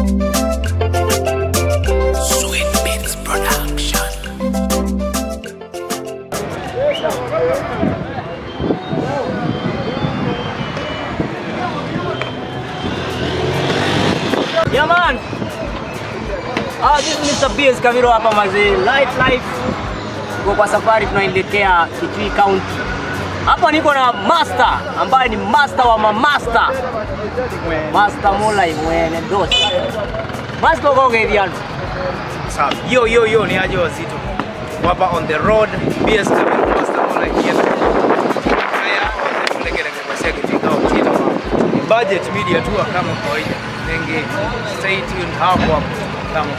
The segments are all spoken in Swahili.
Yeah man, this is Mr. BS Kaviro hapa mazee, live kwa safari tunaelekea Kitui County. Hapa niko na master ambaye ni master wa mamaster, Master Molai mwene dos. Master kwa gediano. Sawa. Yo ni aje wazito. Hapa on the road, BS Kaviro Master Molai here. Haya, tunaelekea kwa Kitui County. Budget media tu kama kawaida. Nenge stay tuned hapo kama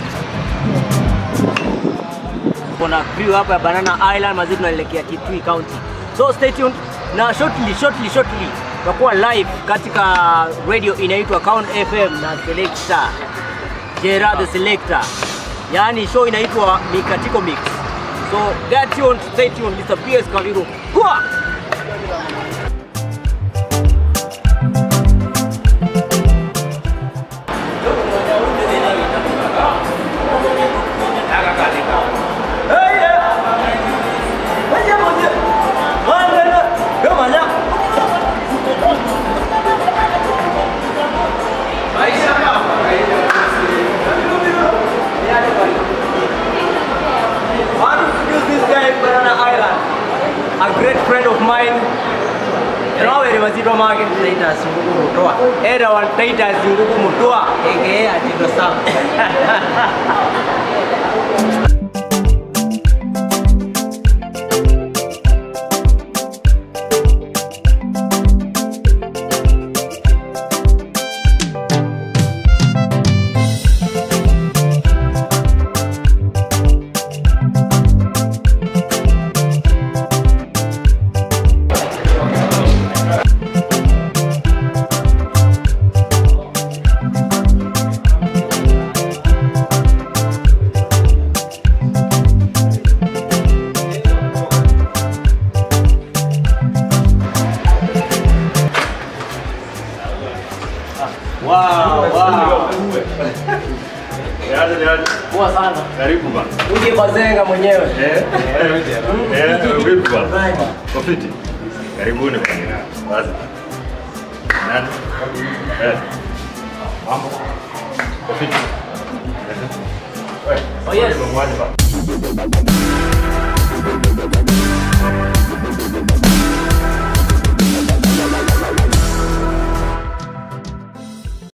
kuna crew hapa ya Banana Island mazee tunaelekea Kitui County. So stay tuned na shortly tutakuwa live katika radio inaitwa Count FM na Selector Gerard the Selector. Yani show inaitwa Mikatiko Mix. So get tuned, stay tuned, Mr. BS Kaviro. Kwa a great friend of mine. Rawe mazito mage taita singuku mutoa. Era wa taita singuku mutoa. Aka atindo sam. Wow. Poa sana. Karibu bana. Uje bazenga mwenyewe. Vipi bana? Kofiti. Karibuni bana. Basi. Nani? Mambo. Kofiti. Oh yes. Bana.